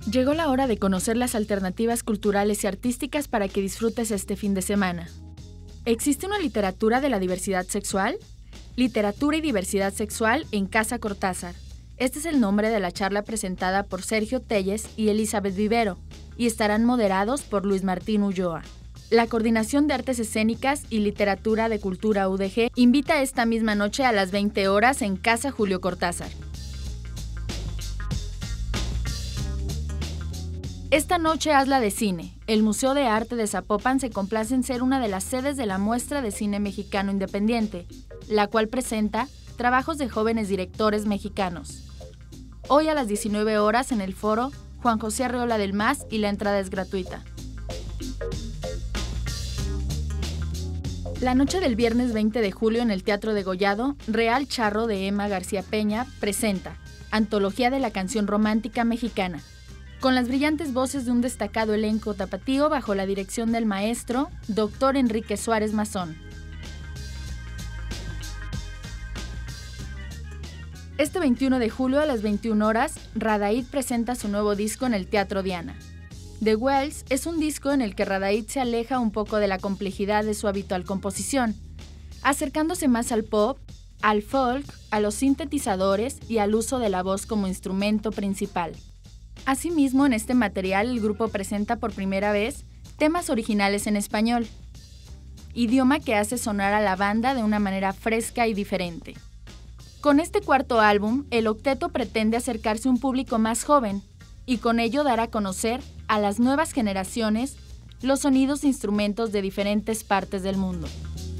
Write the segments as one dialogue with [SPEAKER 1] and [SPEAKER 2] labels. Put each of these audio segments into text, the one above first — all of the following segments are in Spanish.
[SPEAKER 1] Llegó la hora de conocer las alternativas culturales y artísticas para que disfrutes este fin de semana. ¿Existe una literatura de la diversidad sexual? Literatura y diversidad sexual en Casa Cortázar. Este es el nombre de la charla presentada por Sergio Telles y Elizabeth Vivero, y estarán moderados por Luis Martín Ulloa. La Coordinación de Artes Escénicas y Literatura de Cultura UDG invita esta misma noche a las 20 horas en Casa Julio Cortázar. Esta noche hazla de cine. El Museo de Arte de Zapopan se complace en ser una de las sedes de la muestra de cine mexicano independiente, la cual presenta trabajos de jóvenes directores mexicanos. Hoy a las 19 horas en el foro Juan José Arreola del Mas y la entrada es gratuita. La noche del viernes 20 de julio en el Teatro Degollado, Real Charro de Emma García Peña presenta Antología de la Canción Romántica Mexicana, con las brillantes voces de un destacado elenco tapatío bajo la dirección del maestro Dr. Enrique Suárez Mazón. Este 21 de julio a las 21 horas, Radaid presenta su nuevo disco en el Teatro Diana. The Wells es un disco en el que Radaid se aleja un poco de la complejidad de su habitual composición, acercándose más al pop, al folk, a los sintetizadores y al uso de la voz como instrumento principal. Asimismo, en este material el grupo presenta por primera vez temas originales en español, idioma que hace sonar a la banda de una manera fresca y diferente. Con este cuarto álbum, el octeto pretende acercarse a un público más joven y con ello dar a conocer a las nuevas generaciones los sonidos e instrumentos de diferentes partes del mundo.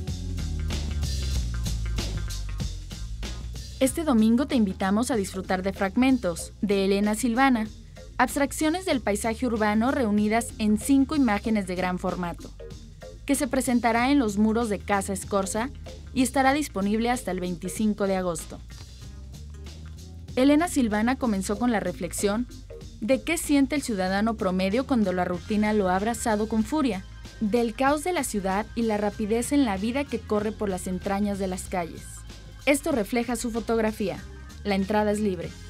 [SPEAKER 1] Este domingo te invitamos a disfrutar de Fragmentos, de Elena Silvana, abstracciones del paisaje urbano reunidas en 5 imágenes de gran formato, que se presentará en los muros de Casa Escorza y estará disponible hasta el 25 de agosto. Elena Silvana comenzó con la reflexión de qué siente el ciudadano promedio cuando la rutina lo ha abrazado con furia, del caos de la ciudad y la rapidez en la vida que corre por las entrañas de las calles. Esto refleja su fotografía. La entrada es libre.